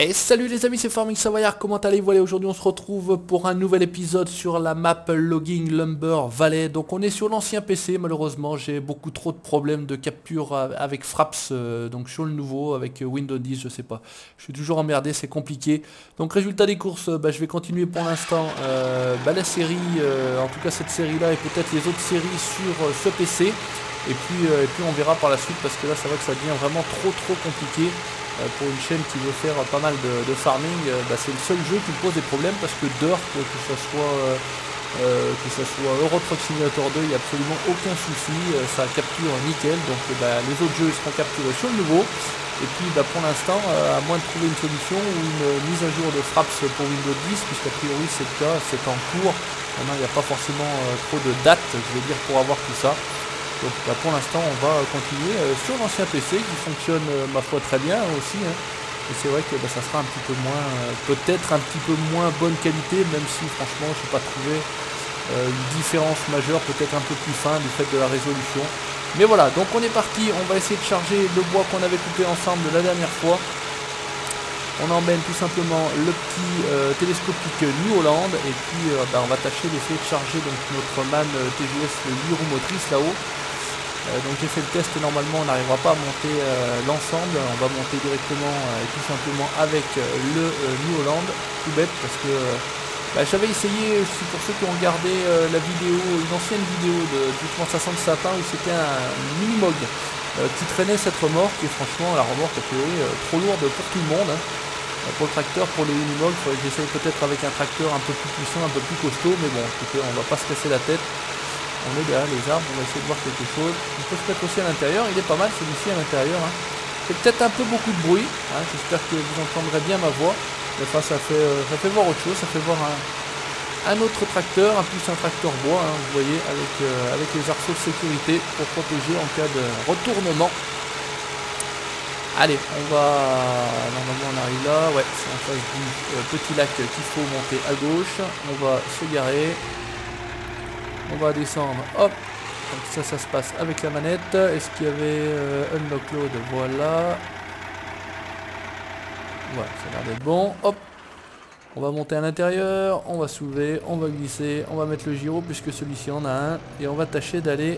Et salut les amis, c'est Farming Savoyard, comment allez-vous? Allez, aujourd'hui on se retrouve pour un nouvel épisode sur la map Logging Lumber Valley. Donc on est sur l'ancien PC, malheureusement j'ai beaucoup trop de problèmes de capture avec Fraps, donc sur le nouveau avec Windows 10, je sais pas. Je suis toujours emmerdé, c'est compliqué. Donc résultat des courses, je vais continuer pour l'instant la série, en tout cas cette série là et peut-être les autres séries sur ce PC. Et puis on verra par la suite parce que là c'est vrai que ça devient vraiment trop compliqué. Pour une chaîne qui veut faire pas mal de farming, c'est le seul jeu qui me pose des problèmes parce que Dirt, que ce soit Euro Truck Simulator 2, il n'y a absolument aucun souci, ça capture nickel, donc les autres jeux seront capturés sur le nouveau. Et puis pour l'instant, à moins de trouver une solution ou une mise à jour de Fraps pour Windows 10, puisqu'a priori c'est le cas, c'est en cours, maintenant il n'y a pas forcément trop de dates, je vais dire, pour avoir tout ça. Donc pour l'instant on va continuer sur l'ancien PC qui fonctionne ma foi très bien aussi, hein. Et c'est vrai que ça sera un petit peu moins, peut-être un petit peu moins bonne qualité, même si franchement je n'ai pas trouvé une différence majeure, peut-être un peu plus fin du fait de la résolution. Mais voilà, donc on est parti, on va essayer de charger le bois qu'on avait coupé ensemble la dernière fois. On emmène tout simplement le petit télescopique New Holland et puis on va tâcher d'essayer de charger donc notre MAN TGS 8 roues motrices là-haut. Donc j'ai fait le test, normalement on n'arrivera pas à monter l'ensemble, on va monter directement tout simplement avec le New Holland, tout bête parce que j'avais essayé, pour ceux qui ont regardé la vidéo, une ancienne vidéo du 60 Sapin où c'était un mini-mog qui traînait cette remorque et franchement la remorque a priori trop lourde pour tout le monde, hein. Pour le tracteur, pour le mini-mog, il faudrait que j'essaye peut-être avec un tracteur un peu plus puissant, un peu plus costaud, mais bon écoutez, on va pas se casser la tête. On est derrière les arbres, on va essayer de voir quelque chose. On peut se mettre aussi à l'intérieur, il est pas mal celui-ci à l'intérieur, hein. C'est peut-être un peu beaucoup de bruit, hein. J'espère que vous entendrez bien ma voix. Mais enfin ça fait voir autre chose, ça fait voir un autre tracteur, en plus un tracteur bois, hein, vous voyez, avec les arceaux de sécurité pour protéger en cas de retournement. Allez, on va... Normalement on arrive là, ouais, c'est en face du petit lac qu'il faut monter à gauche. On va se garer. On va descendre, hop, donc ça se passe avec la manette. Est-ce qu'il y avait Unlock Load? Voilà. Voilà, ça a l'air d'être bon, hop. On va monter à l'intérieur, on va soulever, on va glisser, on va mettre le gyro puisque celui-ci en a un. Et on va tâcher d'aller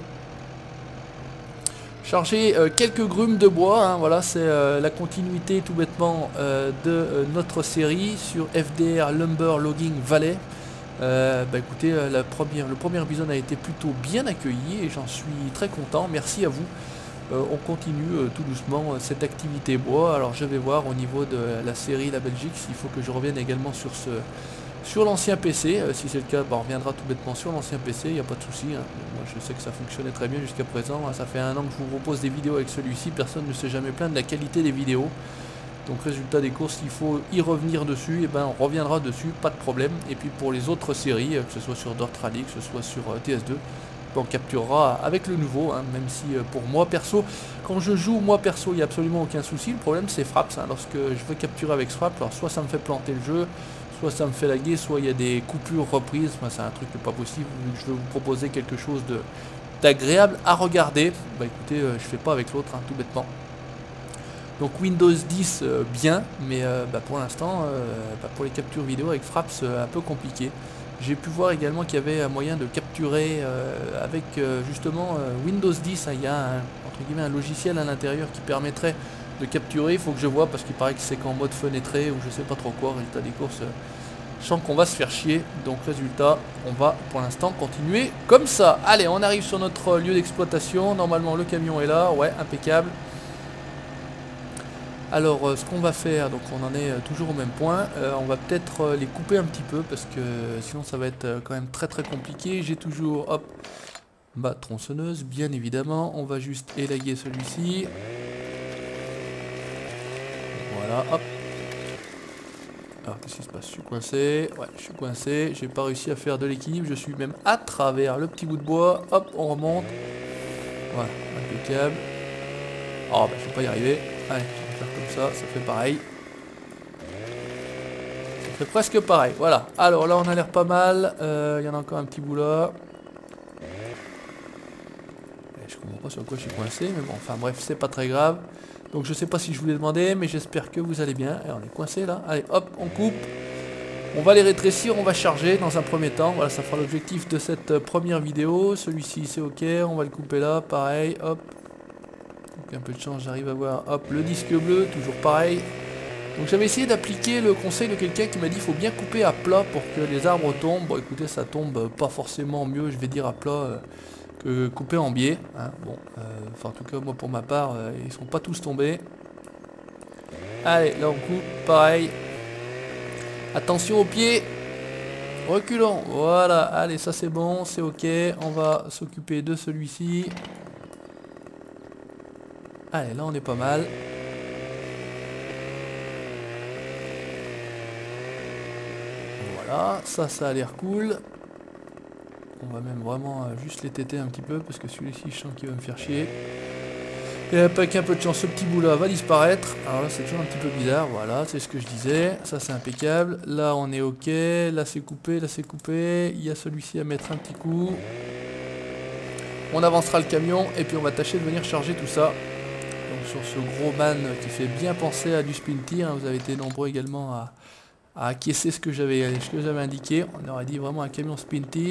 charger quelques grumes de bois, hein. Voilà, c'est la continuité tout bêtement de notre série sur FDR Lumber Logging Valley. Écoutez, le premier épisode a été plutôt bien accueilli et j'en suis très content, merci à vous. On continue tout doucement cette activité bois. Alors je vais voir au niveau de la série La Belgique s'il faut que je revienne également sur l'ancien PC. Si c'est le cas, on reviendra tout bêtement sur l'ancien PC, il n'y a pas de souci, hein. Moi je sais que ça fonctionnait très bien jusqu'à présent, hein. Ça fait un an que je vous propose des vidéos avec celui-ci, personne ne s'est jamais plaint de la qualité des vidéos. Donc résultat des courses, il faut y revenir dessus, et on reviendra dessus, pas de problème. Et puis pour les autres séries, que ce soit sur Dirt Rally, que ce soit sur TS2, on capturera avec le nouveau, hein, même si pour moi perso, quand je joue moi perso, il n'y a absolument aucun souci. Le problème c'est Fraps, hein. Lorsque je veux capturer avec Fraps, alors soit ça me fait planter le jeu, soit ça me fait laguer, soit il y a des coupures reprises, c'est un truc pas possible. Je veux vous proposer quelque chose d'agréable à regarder. Écoutez, je fais pas avec l'autre, hein, tout bêtement. Donc Windows 10 bien, mais pour l'instant, pour les captures vidéo avec Fraps, un peu compliqué. J'ai pu voir également qu'il y avait un moyen de capturer avec justement Windows 10, hein, il y a entre guillemets un logiciel à l'intérieur qui permettrait de capturer. Il faut que je vois parce qu'il paraît que c'est qu'en mode fenêtré ou je sais pas trop quoi. Résultat des courses, je sens qu'on va se faire chier. Donc résultat, on va pour l'instant continuer comme ça. Allez, on arrive sur notre lieu d'exploitation. Normalement le camion est là, ouais, impeccable. Alors ce qu'on va faire, donc on en est toujours au même point, on va peut-être les couper un petit peu parce que sinon ça va être quand même très compliqué. J'ai toujours, hop, ma tronçonneuse bien évidemment, on va juste élaguer celui-ci. Voilà, hop. Alors qu'est-ce qui se passe? Je suis coincé, ouais je suis coincé, j'ai pas réussi à faire de l'équilibre, je suis même à travers le petit bout de bois, hop on remonte. Voilà, impeccable. Oh je vais pas y arriver, allez. Comme ça fait pareil. Ça fait presque pareil, voilà. Alors là on a l'air pas mal. Il y en a encore un petit bout là. Je comprends pas sur quoi je suis coincé, mais bon, enfin bref, c'est pas très grave. Donc je sais pas si je vous l'ai demandé, mais j'espère que vous allez bien. Et on est coincé là. Allez, hop, on coupe. On va les rétrécir, on va charger dans un premier temps. Voilà, ça fera l'objectif de cette première vidéo. Celui-ci, c'est ok. On va le couper là, pareil, hop. Donc un peu de chance, j'arrive à voir, hop, le disque bleu, toujours pareil. Donc j'avais essayé d'appliquer le conseil de quelqu'un qui m'a dit qu'il faut bien couper à plat pour que les arbres tombent. Bon, écoutez, ça tombe pas forcément mieux, je vais dire à plat, que couper en biais. Hein. Bon, enfin en tout cas, moi pour ma part, ils sont pas tous tombés. Allez, là on coupe, pareil. Attention aux pieds. Reculons. Voilà, allez, ça c'est bon, c'est ok. On va s'occuper de celui-ci. Allez, là on est pas mal. Voilà, ça a l'air cool. On va même vraiment juste les téter un petit peu parce que celui-ci je sens qu'il va me faire chier. Et avec un peu de chance, ce petit bout là va disparaître. Alors là c'est toujours un petit peu bizarre, voilà, c'est ce que je disais. Ça c'est impeccable. Là on est ok, là c'est coupé, là c'est coupé. Il y a celui-ci à mettre un petit coup. On avancera le camion et puis on va tâcher de venir charger tout ça. Donc sur ce gros man qui fait bien penser à du Spinty, hein, vous avez été nombreux également à acquiescer ce que j'avais indiqué. On aurait dit vraiment un camion Spinty.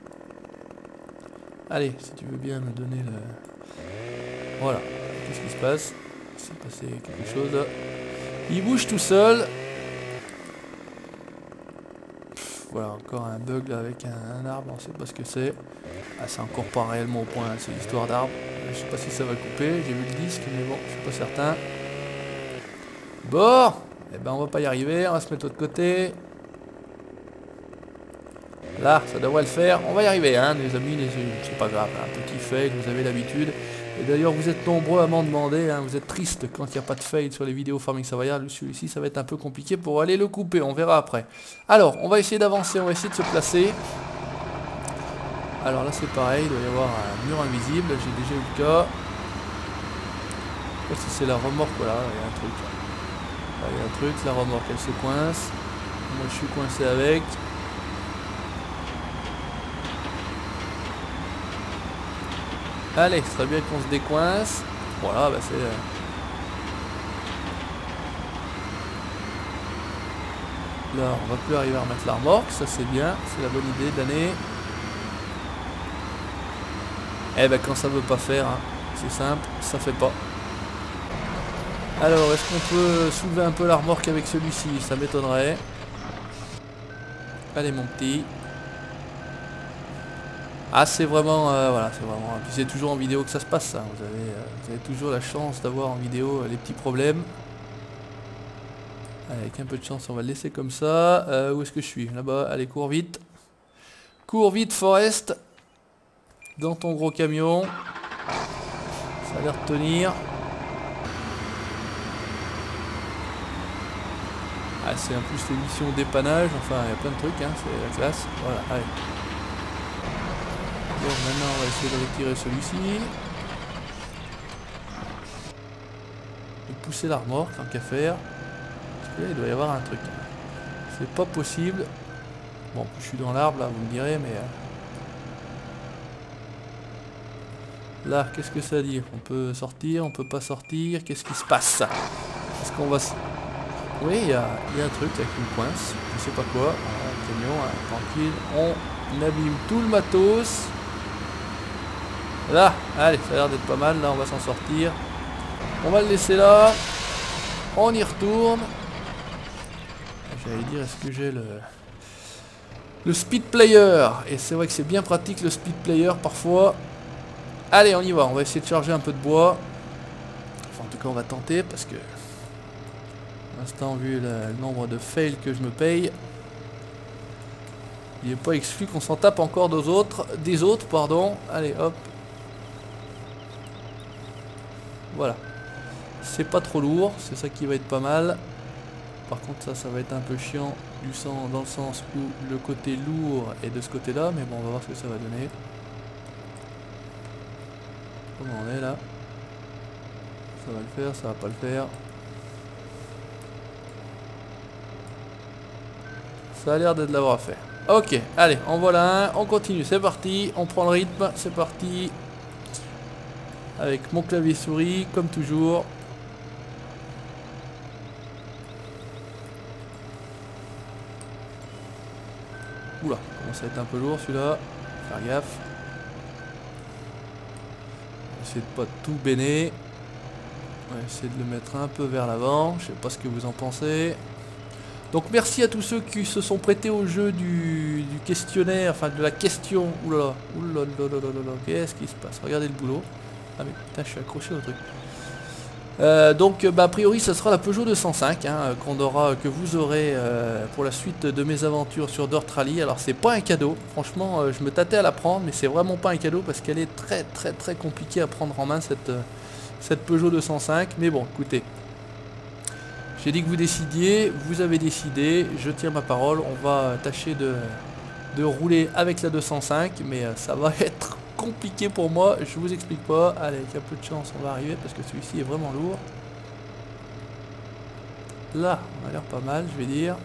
Allez, si tu veux bien me donner le... Voilà. Qu'est-ce qui se passe? Il s'est passé quelque chose là. Il bouge tout seul. Voilà, encore un bug là avec un arbre, on sait pas ce que c'est. Ah, c'est encore pas réellement au point, c'est l'histoire d'arbre. Je sais pas si ça va couper, j'ai vu le disque, mais bon, je suis pas certain. Bon, eh ben on va pas y arriver, on va se mettre de l'autre côté. Là, ça devrait le faire, on va y arriver, hein, les amis, c'est pas grave, un petit fail, vous avez l'habitude. Et d'ailleurs, vous êtes nombreux à m'en demander, hein, vous êtes tristes quand il n'y a pas de fail sur les vidéos Farming Savoyard. Celui-ci, ça va être un peu compliqué pour aller le couper, on verra après. Alors, on va essayer d'avancer, on va essayer de se placer. Alors là, c'est pareil, il doit y avoir un mur invisible, j'ai déjà eu le cas. Je sais pas si c'est la remorque, voilà, il y a un truc. Là, il y a un truc, la remorque, elle se coince. Moi, je suis coincé avec. Allez, ce serait bien qu'on se décoince. Voilà, bah c'est... Là, on va plus arriver à remettre la remorque, ça c'est bien, c'est la bonne idée d'année. Eh ben quand ça veut pas faire, hein, c'est simple, ça fait pas. Alors, est-ce qu'on peut soulever un peu la remorque avec celui-ci? Ça m'étonnerait. Allez mon petit. Ah c'est vraiment, voilà, c'est vraiment, puis c'est toujours en vidéo que ça se passe ça, vous avez toujours la chance d'avoir en vidéo les petits problèmes. Allez, avec un peu de chance on va le laisser comme ça, où est-ce que je suis? Là-bas, allez cours vite. Cours vite Forest, dans ton gros camion, ça a l'air de tenir. Ah c'est en plus l'émission dépannage, enfin il y a plein de trucs, hein, c'est la classe, voilà, allez. Bon, maintenant on va essayer de retirer celui-ci. Et pousser la remorque tant qu'à faire. Parce que là il doit y avoir un truc. C'est pas possible. Bon, je suis dans l'arbre là, vous me direz, mais... Là, qu'est-ce que ça dit? On peut sortir, on peut pas sortir. Qu'est-ce qui se passe? Est-ce qu'on va... Oui, il y a un truc avec une coince. Je sais pas quoi. Voilà, le camion, hein, tranquille. On abîme tout le matos. Là, allez, ça a l'air d'être pas mal, là on va s'en sortir. On va le laisser là. On y retourne. J'allais dire, est-ce que j'ai le speed player? Et c'est vrai que c'est bien pratique le speed player parfois. Allez, on y va, on va essayer de charger un peu de bois. Enfin, en tout cas, on va tenter parce que... Pour l'instant, vu le nombre de fails que je me paye, il n'est pas exclu qu'on s'en tape encore des autres, pardon. Allez, hop. Voilà, c'est pas trop lourd, c'est ça qui va être pas mal. Par contre ça va être un peu chiant dans le sens où le côté lourd est de ce côté là, mais bon on va voir ce que ça va donner. Comment on est là? Ça va le faire, ça va pas le faire. Ça a l'air de l'avoir fait. Ok, allez, en voilà un, on continue, c'est parti, on prend le rythme, c'est parti. Avec mon clavier souris, comme toujours. Oula, commence à être un peu lourd celui-là. Faire gaffe. Essayer de pas tout béner. On va essayer de le mettre un peu vers l'avant. Je sais pas ce que vous en pensez. Donc merci à tous ceux qui se sont prêtés au jeu du questionnaire, enfin de la question. Oulala, oulala, qu'est-ce qui se passe? Regardez le boulot. Ah mais putain, je suis accroché au truc. Donc a priori ça sera la Peugeot 205 hein, que vous aurez pour la suite de mes aventures sur Dirt Rally. Alors c'est pas un cadeau, franchement je me tâtais à la prendre, mais c'est vraiment pas un cadeau parce qu'elle est très compliquée à prendre en main cette Peugeot 205. Mais bon écoutez, j'ai dit que vous décidiez, vous avez décidé, je tiens ma parole, on va tâcher de rouler avec la 205, mais ça va être compliqué pour moi, je vous explique pas. Allez, avec un peu de chance on va arriver parce que celui-ci est vraiment lourd. Là on a l'air pas mal, je vais dire.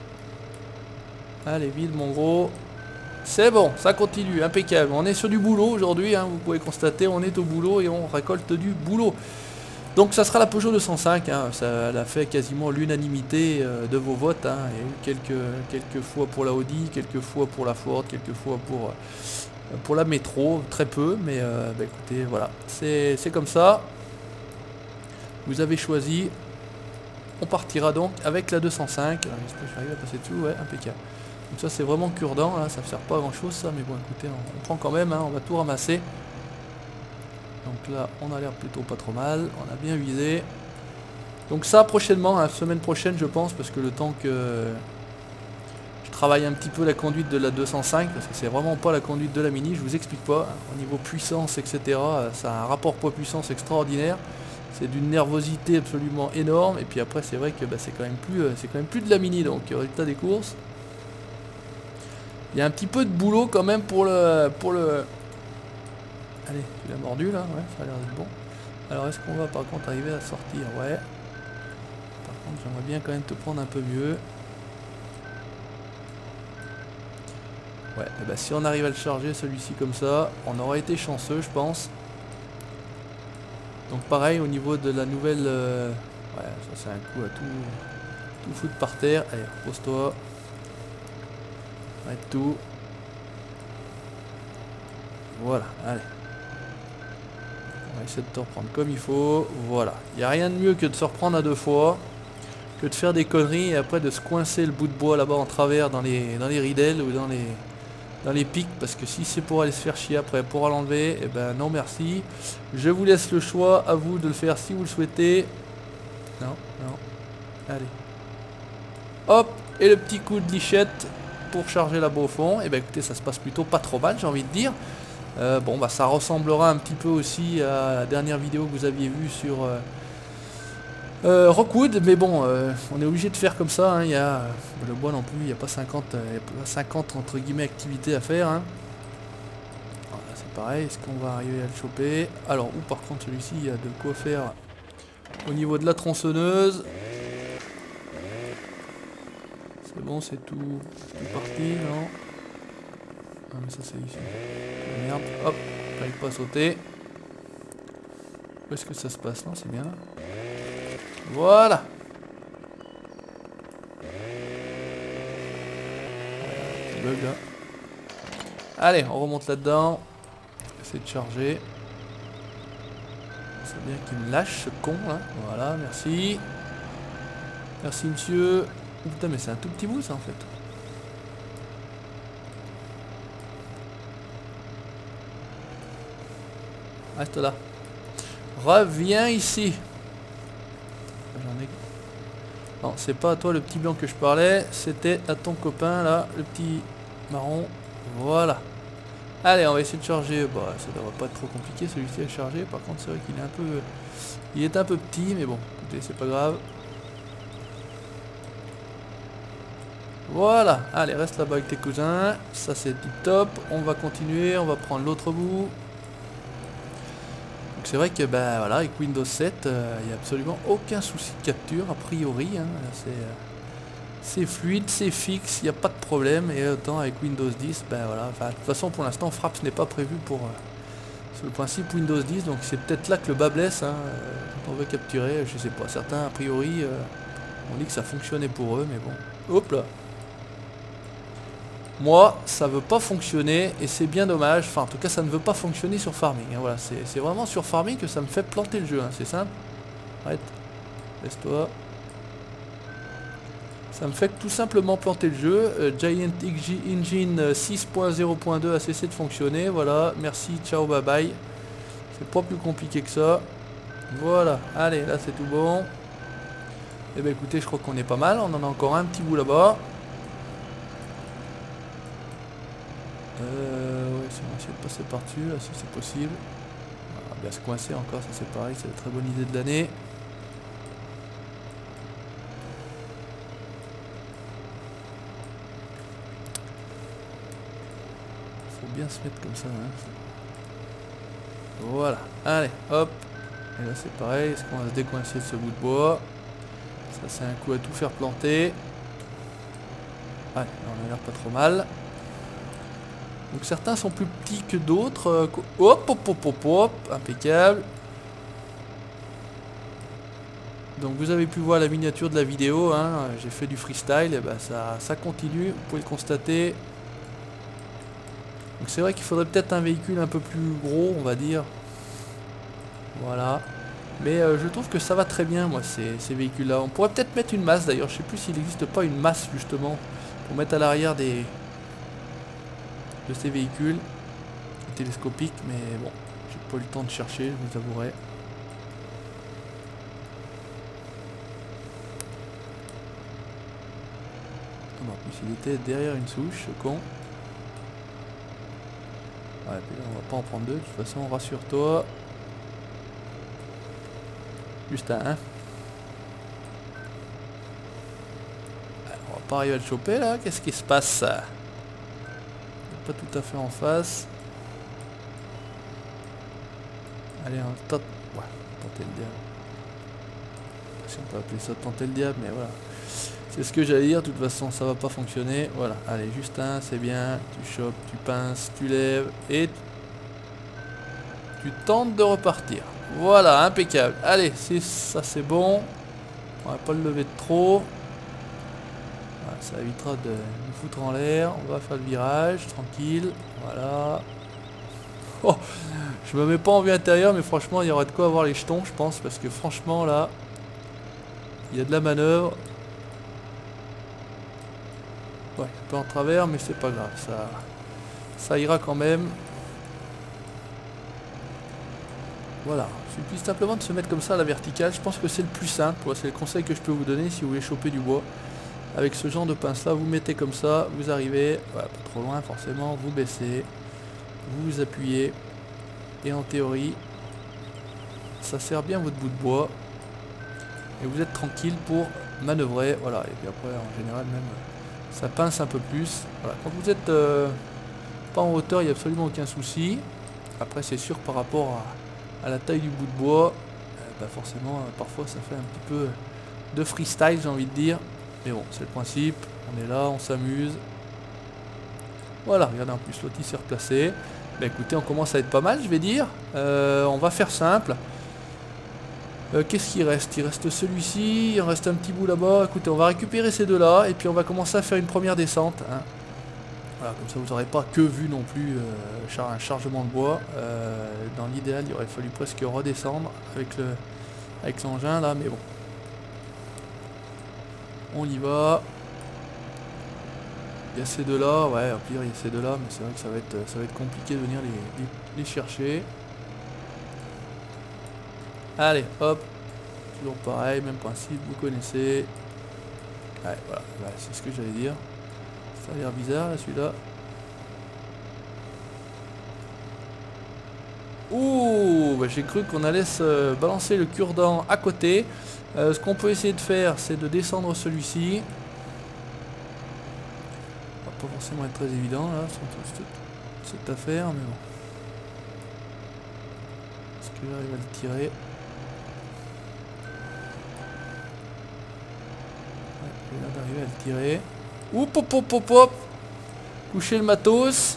Allez vite mon gros. C'est bon, ça continue, impeccable. On est sur du boulot aujourd'hui hein, vous pouvez constater, on est au boulot et on récolte du boulot. Donc ça sera la Peugeot 205 hein, ça a fait quasiment l'unanimité de vos votes hein. Il y a eu quelques fois pour la Audi, quelques fois pour la Ford, quelques fois pour la métro, très peu, mais écoutez, voilà, c'est comme ça. Vous avez choisi. On partira donc avec la 205. Alors, j'espère que je vais arriver à passer dessus, ouais, impeccable. Donc ça c'est vraiment cure-dent, hein, ça ne sert pas à grand chose ça, mais bon écoutez, on prend quand même, hein, on va tout ramasser. Donc là, on a l'air plutôt pas trop mal, on a bien visé. Donc ça prochainement, hein, semaine prochaine je pense, parce que le temps que... travaille un petit peu la conduite de la 205 parce que c'est vraiment pas la conduite de la Mini, je vous explique pas, au niveau puissance etc, ça a un rapport poids-puissance extraordinaire, c'est d'une nervosité absolument énorme, et puis après c'est vrai que c'est quand même plus de la Mini, donc résultat des courses, il y a un petit peu de boulot quand même pour le... Allez, tu l'as mordu là, ouais, ça a l'air d'être bon. Alors est-ce qu'on va par contre arriver à sortir? Ouais. Par contre j'aimerais bien quand même te prendre un peu mieux. Ouais, si on arrive à le charger celui-ci comme ça, on aurait été chanceux je pense. Donc pareil au niveau de la nouvelle... ouais, ça c'est un coup à tout foutre par terre. Allez, repose-toi. Arrête tout. Voilà, allez. On va essayer de te reprendre comme il faut. Voilà, il n'y a rien de mieux que de se reprendre à deux fois, que de faire des conneries et après de se coincer le bout de bois là-bas en travers dans les ridelles ou dans les pics, parce que si c'est pour aller se faire chier après pour l'enlever, et ben non merci. Je vous laisse le choix, à vous de le faire si vous le souhaitez. Non, non. Allez. Hop, et le petit coup de lichette pour charger là-bas au fond. Et ben écoutez, ça se passe plutôt pas trop mal, j'ai envie de dire. Bon ça ressemblera un petit peu aussi à la dernière vidéo que vous aviez vue sur Rockwood, mais bon, on est obligé de faire comme ça, hein. Il y a le bois non plus, il n'y a pas 50 entre guillemets activités à faire, hein. Voilà, c'est pareil, est-ce qu'on va arriver à le choper? Alors, ou par contre celui-ci, il y a de quoi faire au niveau de la tronçonneuse. C'est bon, c'est tout parti, non? Ah mais ça c'est ici. Merde, hop, j'arrive pas à sauter. Où est-ce que ça se passe? Non, c'est bien là. Voilà. Petit bug là. Allez, on remonte là-dedans. Essayer de charger. C'est bien qu'il me lâche ce con là. Voilà, merci. Merci monsieur. Oh, putain, mais c'est un tout petit bout ça en fait. Reste là. Reviens ici. J'en ai... Non, c'est pas à toi le petit blanc que je parlais, c'était à ton copain là, le petit marron. Voilà. Allez, on va essayer de charger. Bah, ça devrait pas être trop compliqué celui-ci à charger. Par contre, c'est vrai qu'il est un peu... Il est un peu petit, mais bon, écoutez, c'est pas grave. Voilà. Allez, reste là-bas avec tes cousins. Ça, c'est tip top. On va continuer, on va prendre l'autre bout. Donc c'est vrai que voilà, avec Windows 7, il n'y a absolument aucun souci de capture, a priori, hein. C'est fluide, c'est fixe, il n'y a pas de problème, et autant avec Windows 10, voilà, enfin, de toute façon pour l'instant Fraps n'est pas prévu pour sur le principe Windows 10, donc c'est peut-être là que le bas blesse, hein, quand on veut capturer, je sais pas, certains a priori on dit que ça fonctionnait pour eux, mais bon, hop là. Moi, ça veut pas fonctionner et c'est bien dommage. Enfin, en tout cas, ça ne veut pas fonctionner sur Farming. Hein, voilà, c'est vraiment sur Farming que ça me fait planter le jeu. Hein, c'est simple. Arrête. Laisse-toi. Ça me fait tout simplement planter le jeu. Giant Engine 6.0.2 a cessé de fonctionner. Voilà, merci, ciao, bye bye. C'est pas plus compliqué que ça. Voilà, allez, là c'est tout bon. Et ben écoutez, je crois qu'on est pas mal. On en a encore un petit bout là-bas. Ouais, si on essaie de passer par-dessus, là, si c'est possible. On va bien se coincer encore, ça c'est pareil, c'est une très bonne idée de l'année. Faut bien se mettre comme ça. Hein. Voilà, allez, hop. Et là c'est pareil, est-ce qu'on va se décoincer de ce bout de bois? Ça c'est un coup à tout faire planter. Ouais, on a l'air pas trop mal. Donc certains sont plus petits que d'autres. Hop, hop, hop, hop, hop, impeccable. Donc vous avez pu voir la miniature de la vidéo, hein. J'ai fait du freestyle, et ben ça continue, vous pouvez le constater. Donc c'est vrai qu'il faudrait peut-être un véhicule un peu plus gros, on va dire. Voilà. Mais je trouve que ça va très bien, moi, ces véhicules-là. On pourrait peut-être mettre une masse, d'ailleurs. Je sais plus s'il n'existe pas une masse, justement, pour mettre à l'arrière de ces véhicules. Télescopiques, mais bon, j'ai pas eu le temps de chercher, je vous avouerai. En plus, il était derrière une souche, ce con. Ouais, puis là, on va pas en prendre deux, de toute façon, rassure-toi. Juste un. On va pas arriver à le choper là, qu'est-ce qui se passe? Pas tout à fait en face. Allez, on tente. Ouais, tenter le diable. Si on peut appeler ça tenter le diable, mais voilà. C'est ce que j'allais dire, de toute façon ça va pas fonctionner. Voilà, allez, juste un, c'est bien. Tu chopes, tu pinces, tu lèves et tu tentes de repartir. Voilà, impeccable. Allez, ça c'est bon. On va pas le lever de trop. Voilà, ça évitera de nous foutre en l'air. On va faire le virage, tranquille. Voilà. Oh, je me mets pas en vue intérieure, mais franchement, il y aura de quoi avoir les jetons, je pense. Parce que franchement, là, il y a de la manœuvre. Ouais, un peu en travers, mais c'est pas grave. Ça ira quand même. Voilà, il suffit simplement de se mettre comme ça à la verticale. Je pense que c'est le plus simple. C'est le conseil que je peux vous donner si vous voulez choper du bois. Avec ce genre de pince là, vous mettez comme ça, vous arrivez, voilà, pas trop loin forcément, vous baissez, vous vous appuyez. Et en théorie, ça sert bien votre bout de bois. Et vous êtes tranquille pour manœuvrer. Voilà, et puis après en général même, ça pince un peu plus. Voilà. Quand vous êtes pas en hauteur, il n'y a absolument aucun souci. Après c'est sûr par rapport à la taille du bout de bois, bah forcément parfois ça fait un petit peu de freestyle, j'ai envie de dire, mais bon c'est le principe, on est là, on s'amuse. Voilà, regardez, en plus l'autre il s'est replacé. Bah écoutez, on commence à être pas mal, je vais dire. On va faire simple. Qu'est-ce qu'il reste? Il reste celui-ci, il en reste un petit bout là-bas. Écoutez, on va récupérer ces deux-là et puis on va commencer à faire une première descente, hein. Voilà, comme ça vous n'aurez pas que vu non plus un chargement de bois. Dans l'idéal, il aurait fallu presque redescendre avec l'engin là, mais bon. On y va. Il y a ces deux-là, ouais, au pire il y a ces deux-là, mais c'est vrai que ça va être compliqué de venir les chercher. Allez, hop. Toujours pareil, même principe, vous connaissez. Ouais, voilà, ouais, c'est ce que j'allais dire. Ça a l'air bizarre là celui-là. Ouh, bah, j'ai cru qu'on allait se balancer le cure-dent à côté. Ce qu'on peut essayer de faire, c'est de descendre celui-ci. Ça va pas forcément être très évident là, cette affaire, mais bon. Est-ce que j'arrive à le tirer? Ouais, j'ai l'air d'arriver à le tirer. Hop hop hop hop hop. Coucher le matos.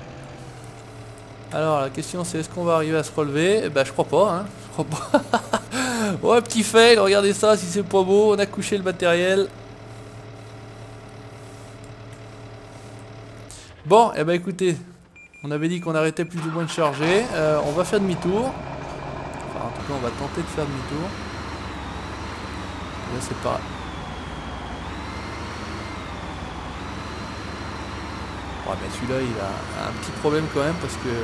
Alors la question c'est est-ce qu'on va arriver à se relever? Eh ben je crois pas, hein. Je crois pas. Ouais, petit fail, regardez ça si c'est pas beau, on a couché le matériel. Bon, et bah écoutez, on avait dit qu'on arrêtait plus ou moins de charger. On va faire demi-tour. Enfin, en tout cas, on va tenter de faire demi-tour. Là, c'est pas... Ouais, mais celui-là, il a un petit problème quand même parce que...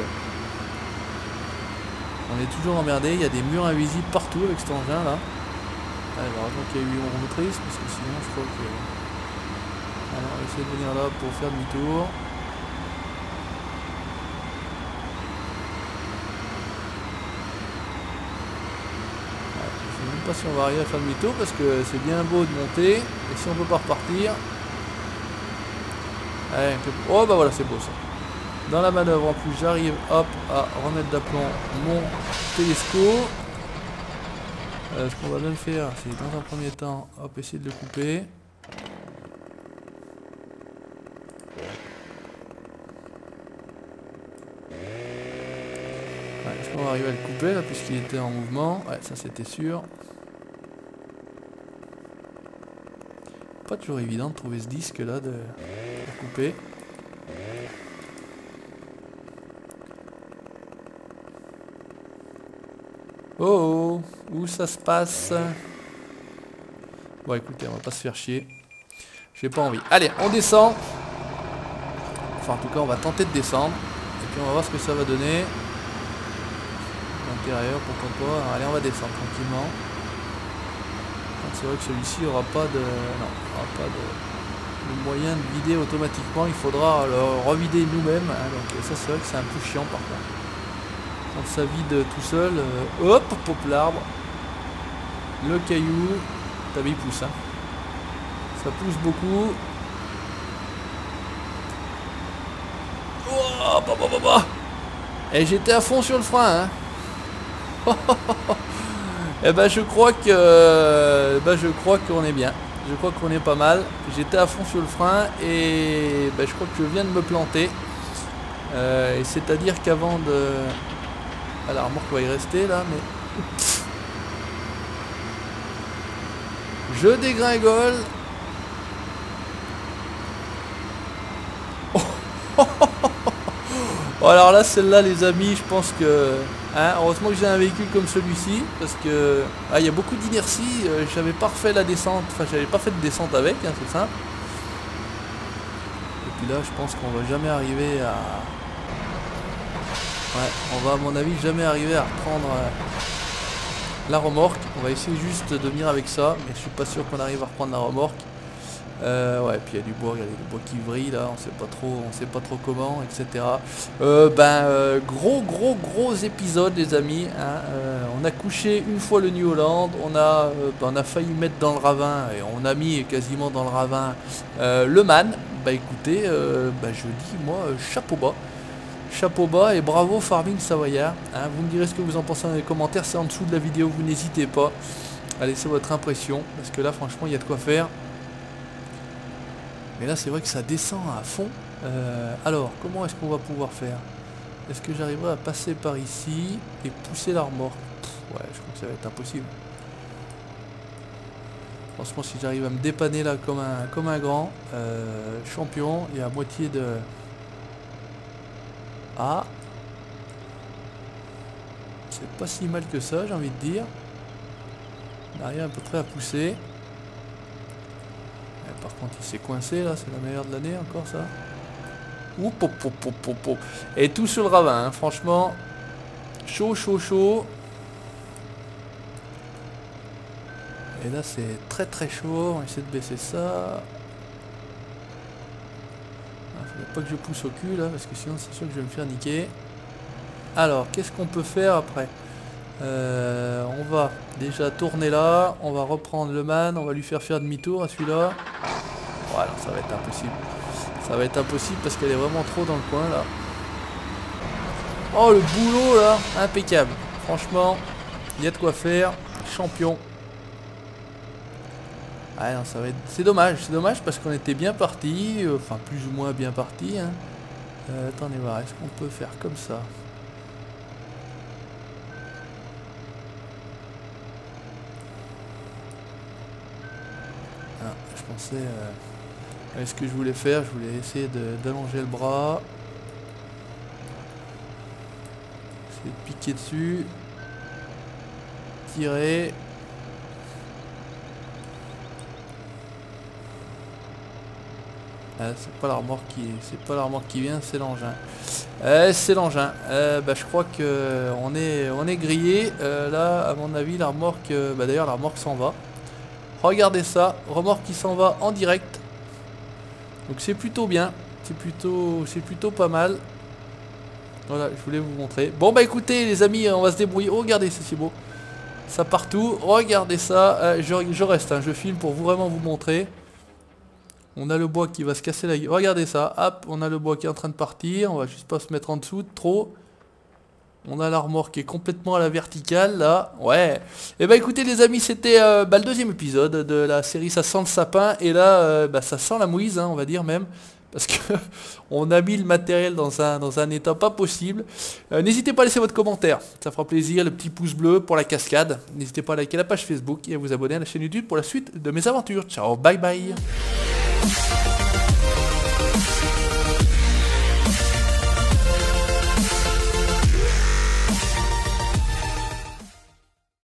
On est toujours emmerdé, il y a des murs invisibles partout avec cet engin là. Alors, donc il y a eu une motrice parce que sinon je crois que... Alors, on va essayer de venir là pour faire demi-tour. Je sais même pas si on va arriver à faire demi-tour parce que c'est bien beau de monter. Et si on peut pas repartir... Allez, oh bah voilà, c'est beau ça. Dans la manœuvre en plus, j'arrive hop à remettre d'aplomb mon télescope. Ce qu'on va bien faire, c'est dans un premier temps, hop, essayer de le couper. Ouais, est-ce qu'on va arriver à le couper là, puisqu'il était en mouvement? Ouais, ça c'était sûr. Pas toujours évident de trouver ce disque là de couper. Oh, où ça se passe? Bon écoutez, on va pas se faire chier. J'ai pas envie. Allez, on descend. Enfin en tout cas on va tenter de descendre. Et puis on va voir ce que ça va donner. L'intérieur, pourquoi pas. Allez, on va descendre tranquillement. C'est vrai que celui-ci aura pas de... Non, aura pas de moyen de vider automatiquement. Il faudra le revider nous-mêmes. Hein, donc ça c'est vrai que c'est un peu chiant par contre. Quand ça vide tout seul, hop, pop l'arbre, le caillou, t'as vu, il pousse, hein. Ça pousse beaucoup. Oh, bah, bah, bah, bah. Et j'étais à fond sur le frein, hein. Et ben je crois qu'on est bien. Je crois qu'on est pas mal. J'étais à fond sur le frein et ben, je crois que je viens de me planter. Et c'est-à-dire qu'avant de... Ah, la remorque va y rester là, mais... Je dégringole. Oh, alors là, celle-là, les amis, je pense que... Hein, heureusement que j'ai un véhicule comme celui-ci, parce que... Ah, il y a beaucoup d'inertie, j'avais pas refait la descente, enfin, j'avais pas fait de descente avec, hein, c'est simple. Et puis là, je pense qu'on va jamais arriver à... Ouais, on va à mon avis jamais arriver à reprendre la remorque. On va essayer juste de venir avec ça, mais je suis pas sûr qu'on arrive à reprendre la remorque. Ouais, puis il y a du bois, regardez le bois qui vrille là, on sait pas trop comment, etc. Gros épisode les amis. Hein. On a couché une fois le New Holland, on a failli mettre dans le ravin et on a mis quasiment dans le ravin le MAN. Bah écoutez, je dis moi chapeau bas. Chapeau bas et bravo Farming Savoyard. Hein, vous me direz ce que vous en pensez dans les commentaires, c'est en dessous de la vidéo, vous n'hésitez pas à laisser votre impression, parce que là franchement il y a de quoi faire. Mais là c'est vrai que ça descend à fond. Alors, comment est-ce qu'on va pouvoir faire? Est-ce que j'arriverai à passer par ici et pousser la remorque? Ouais, je crois que ça va être impossible. Franchement, si j'arrive à me dépanner là comme un grand champion, et à moitié de... Ah, c'est pas si mal que ça, j'ai envie de dire. On arrive à peu près à pousser. Et par contre, il s'est coincé là, c'est la meilleure de l'année encore ça. Oup, pop, pop, pop, pop, pop. Et tout sur le ravin, hein. Franchement, chaud. Et là, c'est très chaud. On va essayer de baisser ça. Faut pas que je pousse au cul là, parce que sinon c'est sûr que je vais me faire niquer. Alors, qu'est-ce qu'on peut faire après? On va déjà tourner là, on va reprendre le MAN, on va lui faire demi-tour à celui-là. Voilà, ça va être impossible. Ça va être impossible parce qu'elle est vraiment trop dans le coin là. Oh, le boulot là, impeccable. Franchement, il y a de quoi faire. Champion. Ah non, ça va être... C'est dommage parce qu'on était bien parti, enfin plus ou moins bien parti. Hein. Attendez voir, est-ce qu'on peut faire comme ça? Ah, je pensais Et ce que je voulais faire, je voulais essayer d'allonger le bras. Essayer de piquer dessus. Tirer. Ah, c'est pas la remorque qui vient, c'est l'engin. C'est l'engin. Je crois que on est grillé. Là, à mon avis, la remorque. D'ailleurs, la remorque s'en va. Regardez ça, remorque qui s'en va en direct. Donc c'est plutôt bien. C'est plutôt pas mal. Voilà, je voulais vous montrer. Bon bah écoutez les amis, on va se débrouiller. Oh, regardez, c'est beau. Ça partout. Regardez ça. Je reste, hein, je filme pour vraiment vous montrer. On a le bois qui va se casser la gueule. Regardez ça. Hop, on a le bois qui est en train de partir. On va juste pas se mettre en dessous trop. On a la remorque qui est complètement à la verticale là. Ouais. Et bah écoutez les amis, c'était le deuxième épisode de la série Ça sent le sapin. Et là, ça sent la mouise, hein, on va dire même. Parce que on a mis le matériel dans un état pas possible. N'hésitez pas à laisser votre commentaire. Ça fera plaisir. Le petit pouce bleu pour la cascade. N'hésitez pas à liker la page Facebook et à vous abonner à la chaîne YouTube pour la suite de mes aventures. Ciao, bye bye.